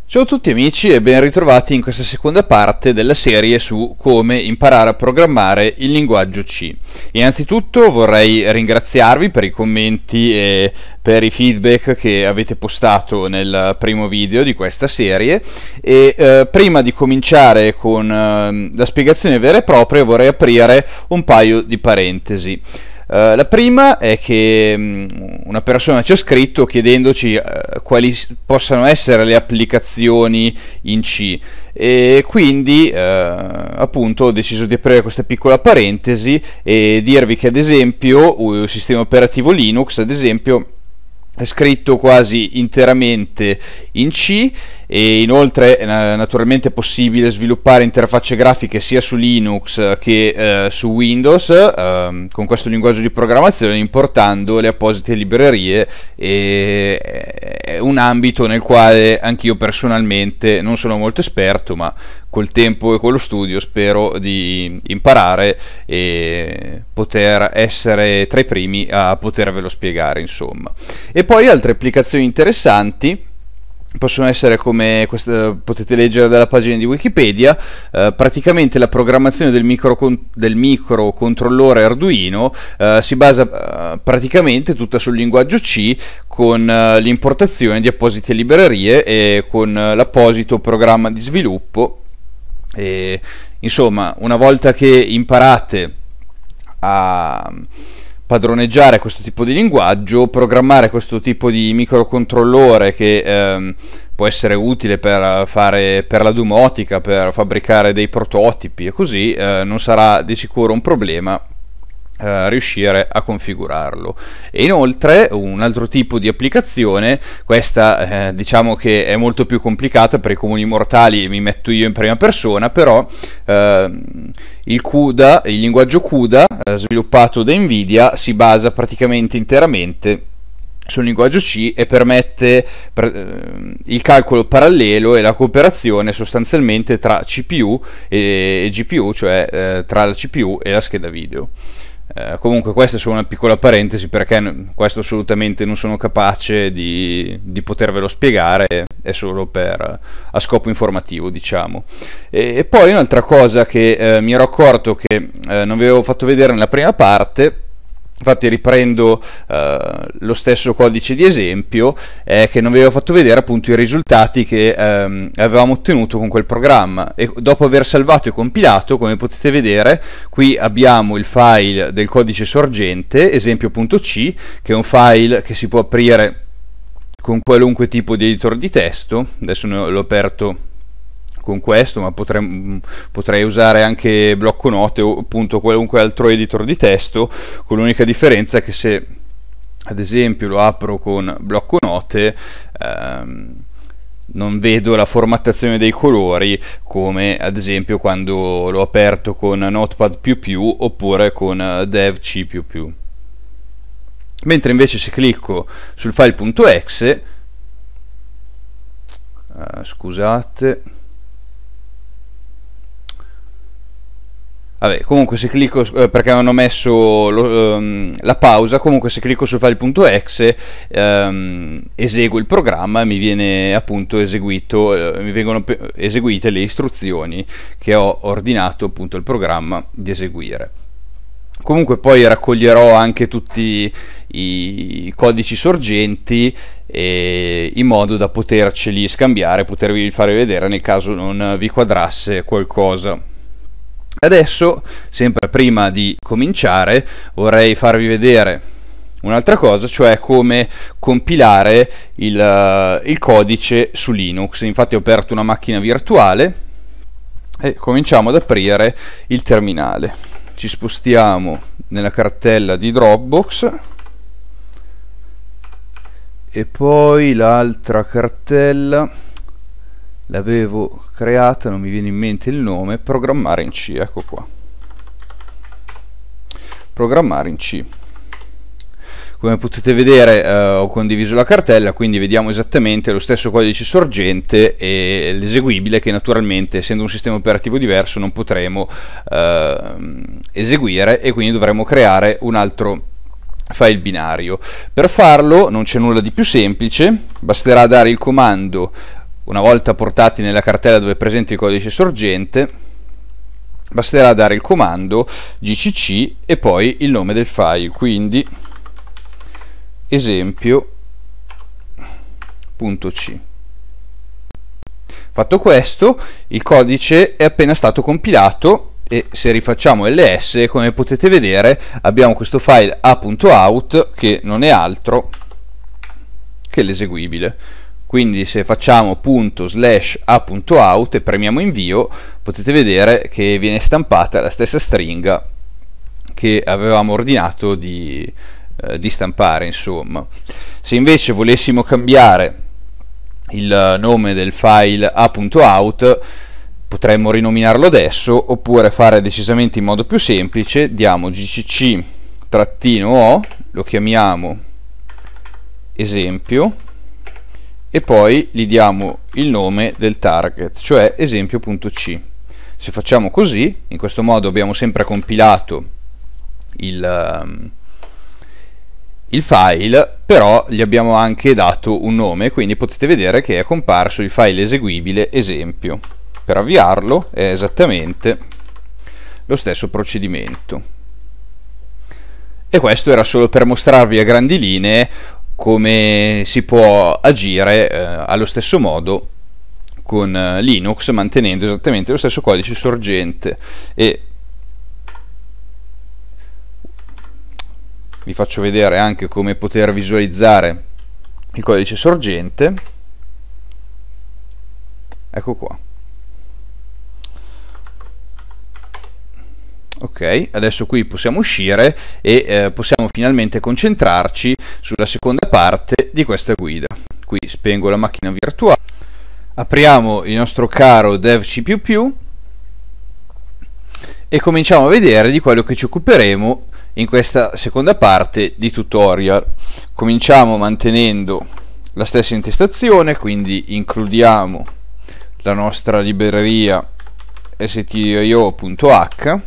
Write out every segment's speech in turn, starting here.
Ciao a tutti amici e ben ritrovati in questa seconda parte della serie su come imparare a programmare il linguaggio C. Innanzitutto vorrei ringraziarvi per i commenti e per i feedback che avete postato nel primo video di questa serie e prima di cominciare con la spiegazione vera e propria vorrei aprire un paio di parentesi. La prima è che una persona ci ha scritto chiedendoci quali possano essere le applicazioni in C e quindi appunto ho deciso di aprire questa piccola parentesi e dirvi che ad esempio il sistema operativo Linux ad esempio è scritto quasi interamente in C e inoltre naturalmente è possibile sviluppare interfacce grafiche sia su Linux che su Windows con questo linguaggio di programmazione importando le apposite librerie, e è un ambito nel quale anch'io personalmente non sono molto esperto, ma col tempo e con lo studio spero di imparare e poter essere tra i primi a potervelo spiegare, insomma. E poi altre applicazioni interessanti possono essere, come questa potete leggere dalla pagina di Wikipedia, praticamente la programmazione del microcontrollore Arduino si basa praticamente tutta sul linguaggio C, con l'importazione di apposite librerie e con l'apposito programma di sviluppo. E, insomma, una volta che imparate a padroneggiare questo tipo di linguaggio, programmare questo tipo di microcontrollore che può essere utile per la domotica, per fabbricare dei prototipi e così, non sarà di sicuro un problema riuscire a configurarlo. E inoltre un altro tipo di applicazione, questa diciamo che è molto più complicata per i comuni mortali, mi metto io in prima persona, però il CUDA, il linguaggio CUDA sviluppato da Nvidia si basa praticamente interamente sul linguaggio C e permette il calcolo parallelo e la cooperazione sostanzialmente tra CPU e GPU, cioè tra la CPU e la scheda video. Comunque questa è solo una piccola parentesi, perché questo assolutamente non sono capace di potervelo spiegare, è solo a scopo informativo, diciamo. E poi un'altra cosa che mi ero accorto che non vi avevo fatto vedere nella prima parte, infatti riprendo lo stesso codice di esempio, che non vi avevo fatto vedere appunto i risultati che avevamo ottenuto con quel programma, e dopo aver salvato e compilato, come potete vedere, qui abbiamo il file del codice sorgente, esempio.c, che è un file che si può aprire con qualunque tipo di editor di testo. Adesso l'ho aperto con questo, ma potrei usare anche blocco note o appunto qualunque altro editor di testo, con l'unica differenza che se ad esempio lo apro con blocco note non vedo la formattazione dei colori, come ad esempio quando l'ho aperto con Notepad++ oppure con Dev-C++. Mentre invece se clicco sul file.exe, scusate, vabbè, comunque se clicco, perché non ho messo la pausa, comunque se clicco sul file.exe eseguo il programma e mi viene appunto eseguito, mi vengono eseguite le istruzioni che ho ordinato appunto il programma di eseguire. Comunque poi raccoglierò anche tutti i codici sorgenti in modo da poterceli scambiare, potervi fare vedere nel caso non vi quadrasse qualcosa. Adesso, sempre prima di cominciare, vorrei farvi vedere un'altra cosa, cioè come compilare il codice su Linux. Infatti ho aperto una macchina virtuale e cominciamo ad aprire il terminale. Ci spostiamo nella cartella di Dropbox e poi l'altra cartella l'avevo creata, non mi viene in mente il nome, programmare in C, ecco qua, programmare in C. Come potete vedere ho condiviso la cartella, quindi vediamo esattamente lo stesso codice sorgente e l'eseguibile, che naturalmente, essendo un sistema operativo diverso, non potremo eseguire, e quindi dovremo creare un altro file binario. Per farlo non c'è nulla di più semplice, basterà dare il comando Una volta portati nella cartella dove è presente il codice sorgente, basterà dare il comando gcc e poi il nome del file, quindi esempio.c. Fatto questo, il codice è appena stato compilato e se rifacciamo ls, come potete vedere, abbiamo questo file a.out che non è altro che l'eseguibile. Quindi se facciamo ./a.out e premiamo invio, potete vedere che viene stampata la stessa stringa che avevamo ordinato di stampare, insomma. Se invece volessimo cambiare il nome del file a.out, potremmo rinominarlo adesso, oppure fare decisamente in modo più semplice, diamo gcc-o, lo chiamiamo esempio e poi gli diamo il nome del target, cioè esempio.c. Se facciamo così, in questo modo abbiamo sempre compilato il file, però gli abbiamo anche dato un nome, quindi potete vedere che è comparso il file eseguibile esempio. Per avviarlo è esattamente lo stesso procedimento. E questo era solo per mostrarvi a grandi linee come si può agire allo stesso modo con Linux, mantenendo esattamente lo stesso codice sorgente. E vi faccio vedere anche come poter visualizzare il codice sorgente. Ecco qua. Ok, adesso qui possiamo uscire e possiamo finalmente concentrarci sulla seconda parte di questa guida. Qui spengo la macchina virtuale, apriamo il nostro caro DevC++ e cominciamo a vedere di quello che ci occuperemo in questa seconda parte di tutorial. Cominciamo mantenendo la stessa intestazione, quindi includiamo la nostra libreria stdio.h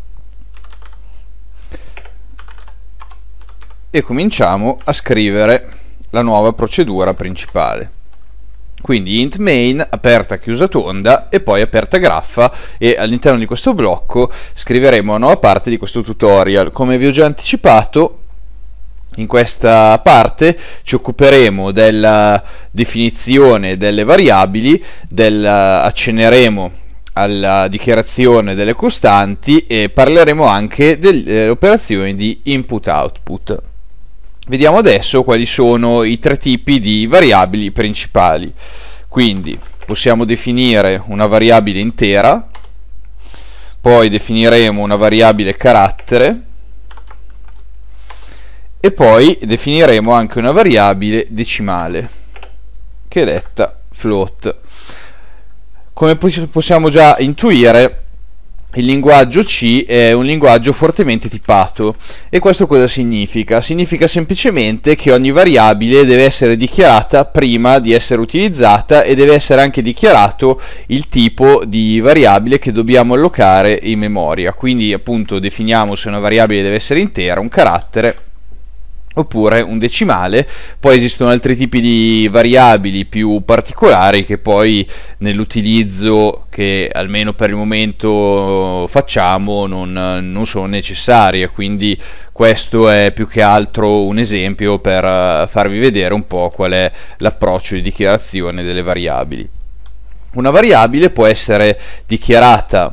e cominciamo a scrivere la nuova procedura principale. Quindi int main, aperta chiusa tonda e poi aperta graffa, e all'interno di questo blocco scriveremo una nuova parte di questo tutorial. Come vi ho già anticipato, in questa parte ci occuperemo della definizione delle variabili, accenneremo alla dichiarazione delle costanti e parleremo anche delle operazioni di input-output. Vediamo adesso quali sono i tre tipi di variabili principali. Quindi possiamo definire una variabile intera, poi definiremo una variabile carattere e poi definiremo anche una variabile decimale che è detta float. Come possiamo già intuire, il linguaggio C è un linguaggio fortemente tipato. E questo cosa significa? Significa semplicemente che ogni variabile deve essere dichiarata prima di essere utilizzata e deve essere anche dichiarato il tipo di variabile che dobbiamo allocare in memoria. Quindi appunto definiamo se una variabile deve essere intera, un carattere oppure un decimale. Poi esistono altri tipi di variabili più particolari che poi nell'utilizzo che almeno per il momento facciamo non sono necessarie, quindi questo è più che altro un esempio per farvi vedere un po' qual è l'approccio di dichiarazione delle variabili. Una variabile può essere dichiarata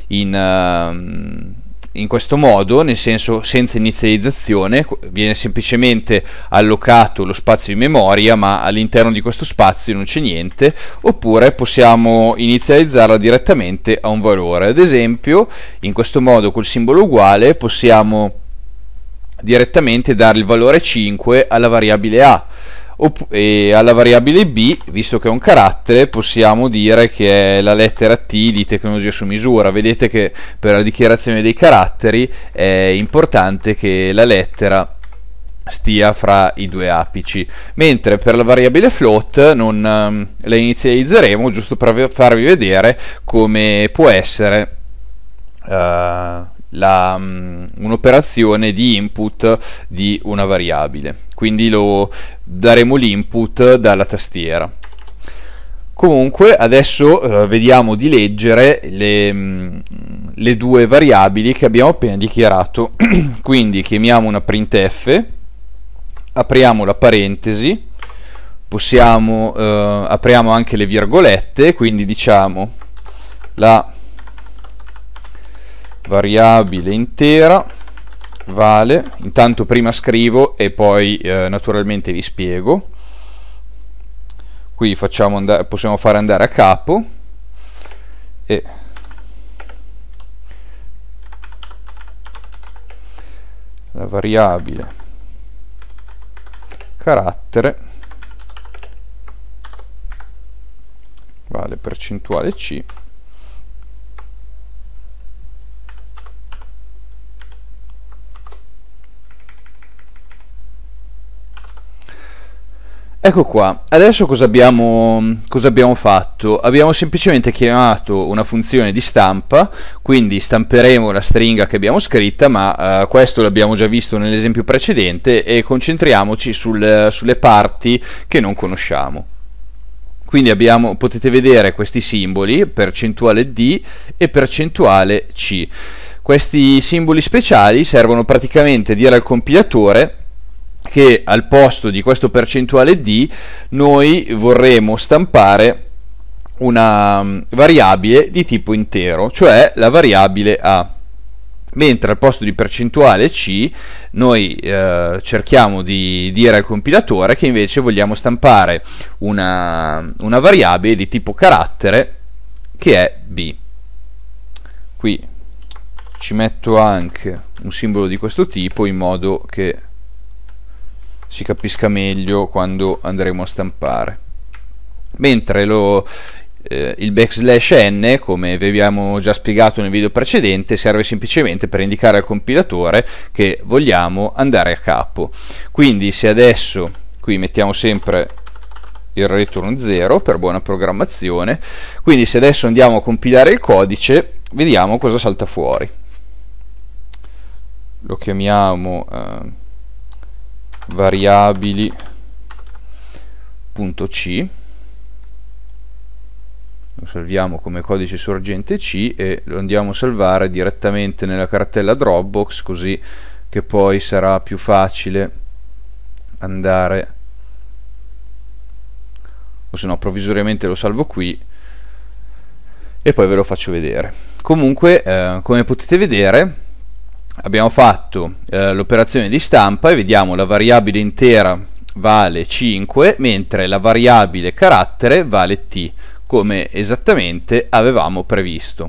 in questo modo, nel senso senza inizializzazione, viene semplicemente allocato lo spazio in memoria, ma all'interno di questo spazio non c'è niente, oppure possiamo inizializzarla direttamente a un valore. Ad esempio, in questo modo col simbolo uguale possiamo direttamente dare il valore 5 alla variabile A, e alla variabile B, visto che è un carattere, possiamo dire che è la lettera T di tecnologia su misura. Vedete che per la dichiarazione dei caratteri è importante che la lettera stia fra i due apici, mentre per la variabile float non la inizializzeremo, giusto per farvi vedere come può essere un'operazione di input di una variabile. Quindi daremo l'input dalla tastiera. Comunque adesso vediamo di leggere le due variabili che abbiamo appena dichiarato. Quindi chiamiamo una printf, apriamo la parentesi, apriamo anche le virgolette, quindi diciamo la variabile intera vale, intanto prima scrivo e poi naturalmente vi spiego. Qui possiamo fare andare a capo e la variabile carattere vale percentuale C . Ecco qua, adesso cosa abbiamo fatto? Abbiamo semplicemente chiamato una funzione di stampa, quindi stamperemo la stringa che abbiamo scritta, ma questo l'abbiamo già visto nell'esempio precedente, e concentriamoci sulle parti che non conosciamo. Quindi potete vedere questi simboli, percentuale D e percentuale C. Questi simboli speciali servono praticamente a dire al compilatore che al posto di questo percentuale D noi vorremmo stampare una variabile di tipo intero, cioè la variabile A, mentre al posto di percentuale C noi cerchiamo di dire al compilatore che invece vogliamo stampare una variabile di tipo carattere che è B. Qui ci metto anche un simbolo di questo tipo in modo che si capisca meglio quando andremo a stampare, mentre il \n, come vi abbiamo già spiegato nel video precedente, serve semplicemente per indicare al compilatore che vogliamo andare a capo. Quindi se adesso qui mettiamo sempre il return 0 per buona programmazione, quindi se adesso andiamo a compilare il codice vediamo cosa salta fuori. Lo chiamiamo variabili.c, lo salviamo come codice sorgente C e lo andiamo a salvare direttamente nella cartella Dropbox, così che poi sarà più facile andare, o se no provvisoriamente lo salvo qui e poi ve lo faccio vedere. Comunque come potete vedere abbiamo fatto l'operazione di stampa e vediamo la variabile intera vale 5, mentre la variabile carattere vale T, come esattamente avevamo previsto.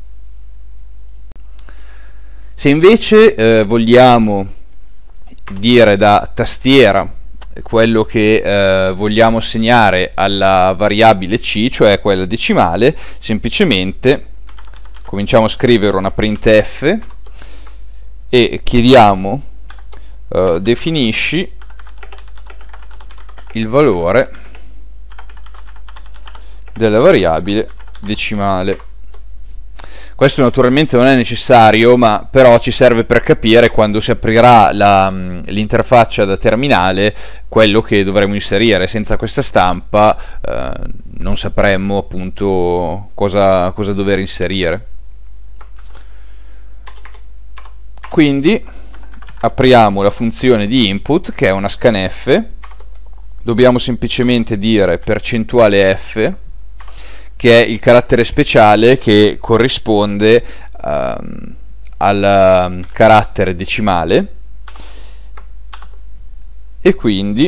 Se invece vogliamo dire da tastiera quello che vogliamo assegnare alla variabile C, cioè quella decimale, semplicemente cominciamo a scrivere una printf e chiediamo definisci il valore della variabile decimale. Questo naturalmente non è necessario, ma però ci serve per capire quando si aprirà l'interfaccia da terminale quello che dovremo inserire. Senza questa stampa non sapremmo appunto cosa dover inserire. Quindi apriamo la funzione di input, che è una scanf, dobbiamo semplicemente dire percentuale f, che è il carattere speciale che corrisponde al carattere decimale, e quindi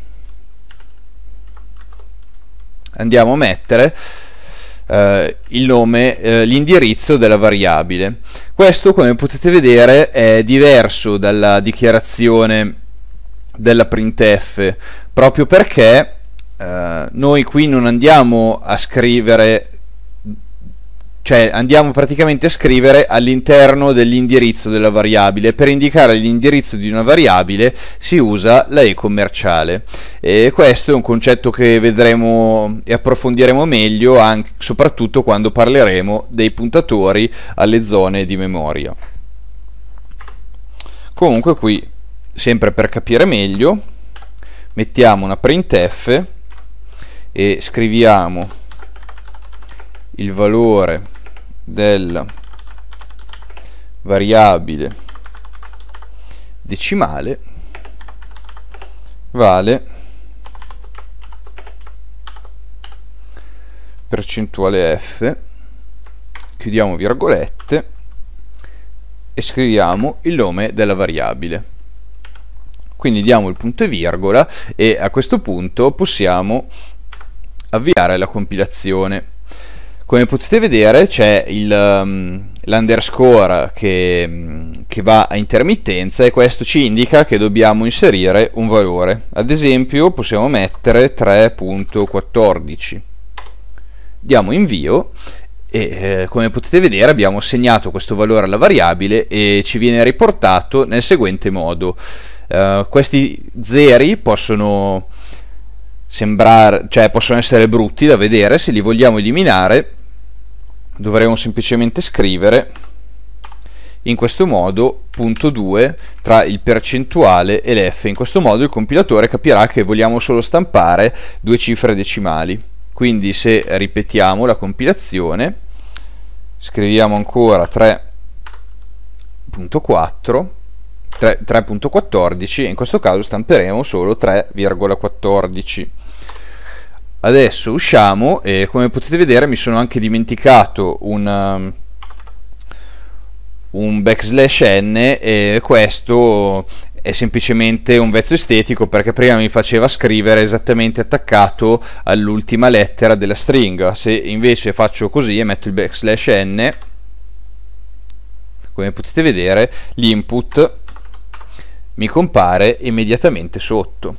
andiamo a mettere il nome, l'indirizzo della variabile. Questo, come potete vedere, è diverso dalla dichiarazione della printf, proprio perché noi qui non andiamo a scrivere, cioè andiamo praticamente a scrivere all'interno dell'indirizzo della variabile. Per indicare l'indirizzo di una variabile si usa la e commerciale, e questo è un concetto che vedremo e approfondiremo meglio anche, soprattutto quando parleremo dei puntatori alle zone di memoria. Comunque qui, sempre per capire meglio, mettiamo una printf e scriviamo il valore della variabile decimale vale percentuale f, chiudiamo virgolette e scriviamo il nome della variabile. Quindi diamo il punto e virgola e a questo punto possiamo avviare la compilazione. Come potete vedere c'è l'underscore che va a intermittenza e questo ci indica che dobbiamo inserire un valore. Ad esempio possiamo mettere 3.14. Diamo invio e come potete vedere abbiamo assegnato questo valore alla variabile e ci viene riportato nel seguente modo. Questi zeri possono sembrare, cioè possono essere brutti da vedere. Se li vogliamo eliminare dovremo semplicemente scrivere in questo modo punto 2 tra il percentuale e l'F. In questo modo il compilatore capirà che vogliamo solo stampare due cifre decimali. Quindi se ripetiamo la compilazione, scriviamo ancora 3.14 e in questo caso stamperemo solo 3,14. Adesso usciamo e come potete vedere mi sono anche dimenticato un backslash n e questo è semplicemente un vezzo estetico perché prima mi faceva scrivere esattamente attaccato all'ultima lettera della stringa. Se invece faccio così e metto il backslash n, come potete vedere l'input mi compare immediatamente sotto.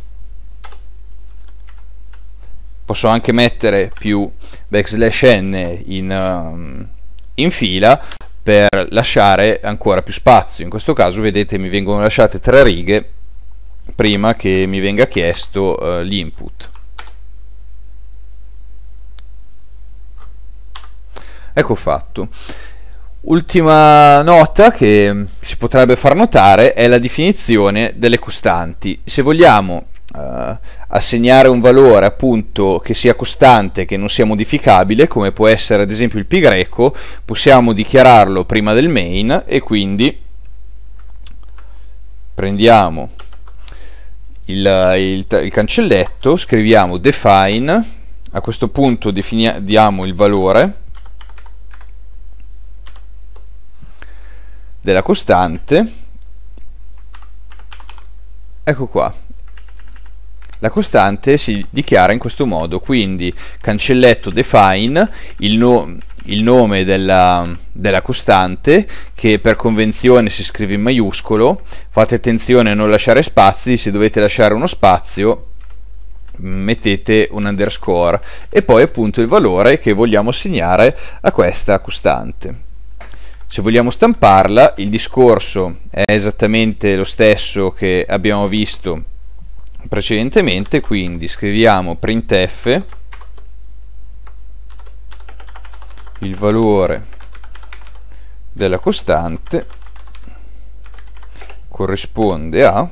Posso anche mettere più backslash n in fila per lasciare ancora più spazio. In questo caso vedete mi vengono lasciate 3 righe prima che mi venga chiesto l'input. Ecco fatto. Ultima nota che si potrebbe far notare è la definizione delle costanti. Se vogliamo assegnare un valore appunto che sia costante, che non sia modificabile, come può essere ad esempio il pi greco, possiamo dichiararlo prima del main e quindi prendiamo il cancelletto, scriviamo define, a questo punto diamo il valore della costante. Ecco qua, la costante si dichiara in questo modo, quindi cancelletto define, il nome della costante, che per convenzione si scrive in maiuscolo. Fate attenzione a non lasciare spazi, se dovete lasciare uno spazio mettete un underscore, e poi appunto il valore che vogliamo assegnare a questa costante. Se vogliamo stamparla, il discorso è esattamente lo stesso che abbiamo visto precedentemente, quindi scriviamo printf il valore della costante corrisponde a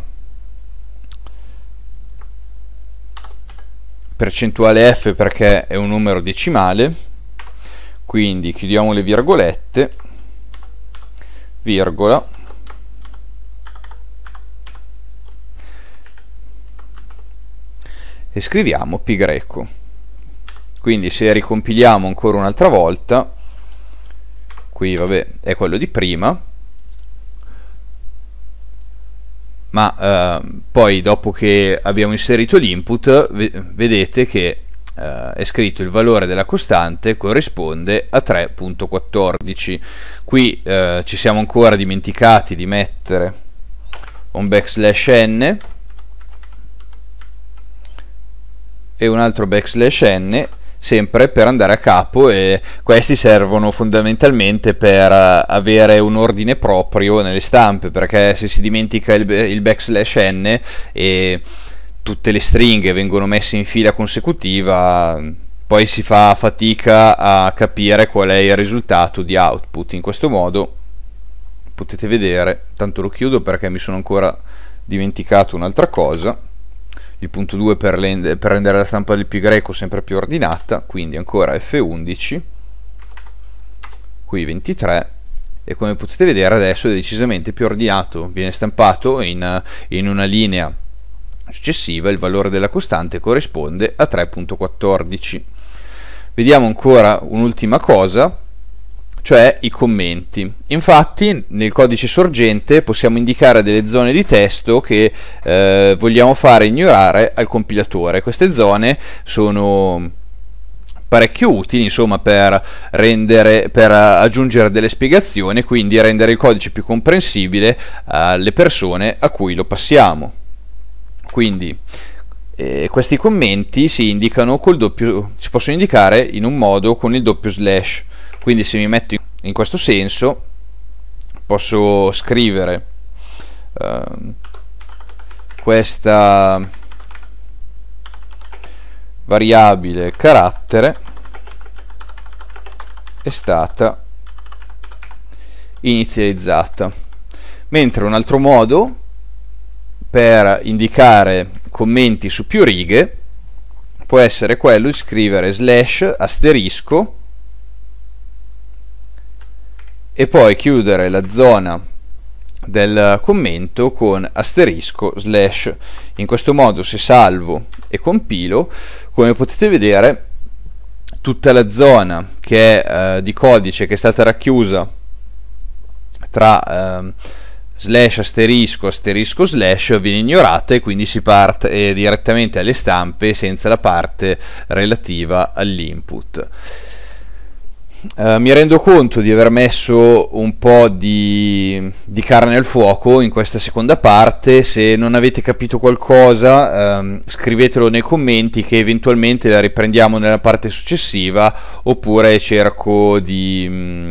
percentuale f perché è un numero decimale, quindi chiudiamo le virgolette, virgola, e scriviamo pi greco. Quindi se ricompiliamo ancora un'altra volta, qui vabbè è quello di prima, ma poi dopo che abbiamo inserito l'input vedete che è scritto il valore della costante corrisponde a 3.14. Qui ci siamo ancora dimenticati di mettere un backslash n e un altro backslash n, sempre per andare a capo, e questi servono fondamentalmente per avere un ordine proprio nelle stampe, perché se si dimentica il backslash n e tutte le stringhe vengono messe in fila consecutiva, poi si fa fatica a capire qual è il risultato di output. In questo modo potete vedere, tanto lo chiudo perché mi sono ancora dimenticato un'altra cosa, il punto 2 per rendere la stampa del pi greco sempre più ordinata, quindi ancora F11, qui 23, e come potete vedere adesso è decisamente più ordinato, viene stampato in una linea successiva, il valore della costante corrisponde a 3.14. Vediamo ancora un'ultima cosa, cioè i commenti. Infatti nel codice sorgente possiamo indicare delle zone di testo che vogliamo fare ignorare al compilatore. Queste zone sono parecchio utili, insomma, per aggiungere delle spiegazioni, quindi rendere il codice più comprensibile alle persone a cui lo passiamo. Quindi questi commenti si indicano si possono indicare in un modo con il doppio slash. Quindi se mi metto in questo senso posso scrivere questa variabile carattere è stata inizializzata, mentre un altro modo per indicare commenti su più righe può essere quello di scrivere slash asterisco e poi chiudere la zona del commento con asterisco slash. In questo modo, se salvo e compilo, come potete vedere, tutta la zona che è di codice che è stata racchiusa tra slash asterisco asterisco slash viene ignorata, e quindi si parte direttamente alle stampe senza la parte relativa all'input. Mi rendo conto di aver messo un po' di carne al fuoco in questa seconda parte. Se non avete capito qualcosa, scrivetelo nei commenti, che eventualmente la riprendiamo nella parte successiva, oppure cerco di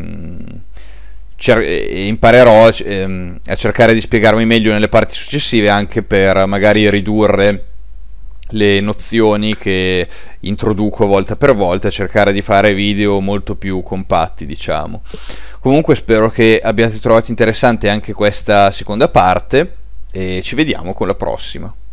imparerò a cercare di spiegarmi meglio nelle parti successive, anche per magari ridurre le nozioni che introduco volta per volta, cercare di fare video molto più compatti, diciamo. Comunque spero che abbiate trovato interessante anche questa seconda parte e ci vediamo con la prossima.